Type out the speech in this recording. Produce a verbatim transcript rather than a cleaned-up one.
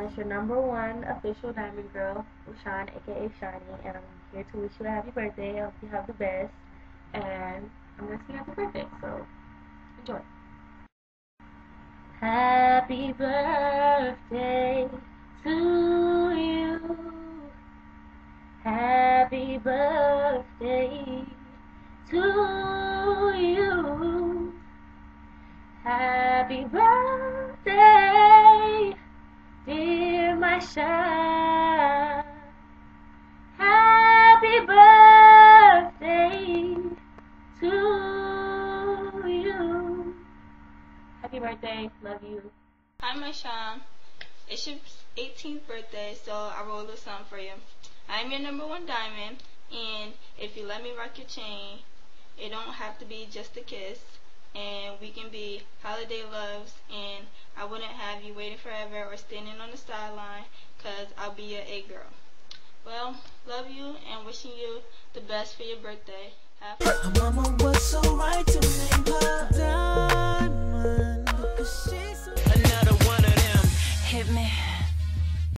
it's your number one official diamond girl, Ushan, aka Shani, and I'm here to wish you a happy birthday. I hope you have the best, and I'm gonna sing happy birthday, so enjoy. Happy birthday to you. Happy birthday to you. Happy birthday, dear my Shine. Happy birthday to you. Happy birthday, love you. Hi, my Shine. It's your eighteenth birthday, so I wrote a little something for you. I'm your number one diamond, and if you let me rock your chain, it don't have to be just a kiss, and we can be holiday loves, and I wouldn't have you waiting forever or standing on the sideline, because I'll be your A girl. Well, love you and wishing you the best for your birthday. Have fun. Her mama was so right to name her Diamond, because she's so another one of them. Hit me.